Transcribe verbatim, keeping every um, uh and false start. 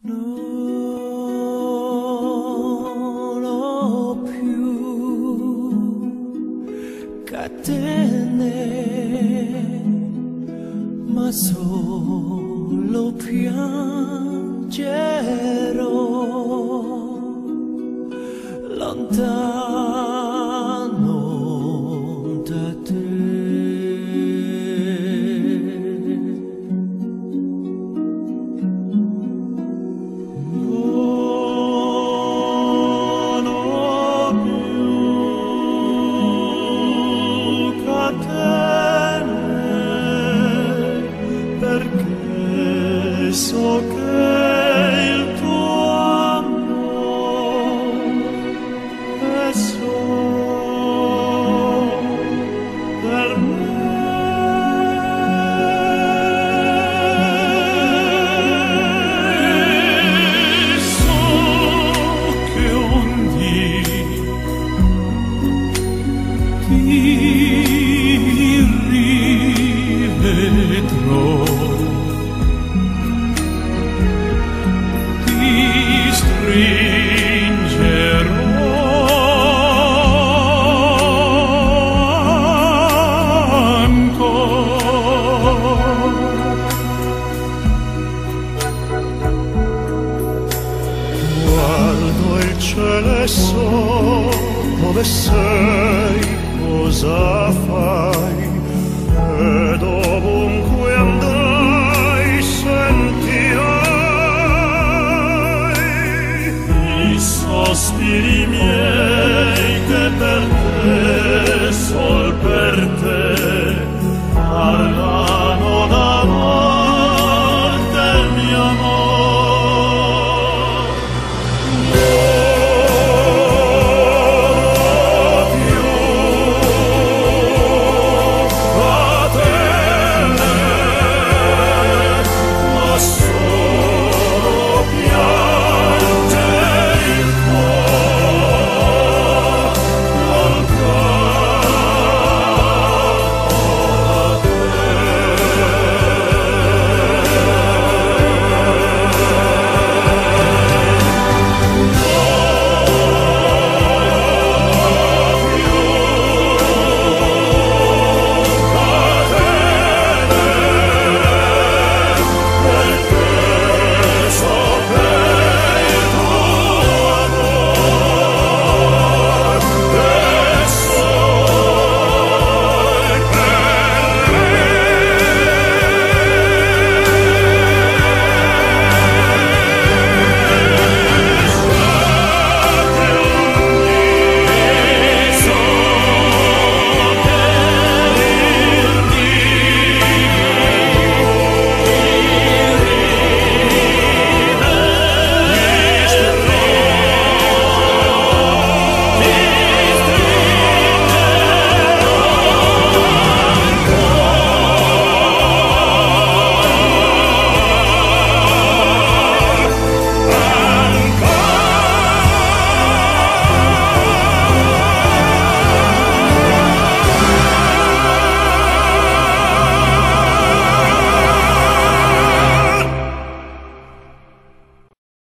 Non ho più catene, ma solo piangerò lontano da te. Non ho più catene, perché so che il tuo amore è solo per me. So che un dì ti rivedrò, ti stringerò ancora. Guardo il cielo e so dove sei, cosa fai, ed ovunque andrai sentirai i sospiri miei.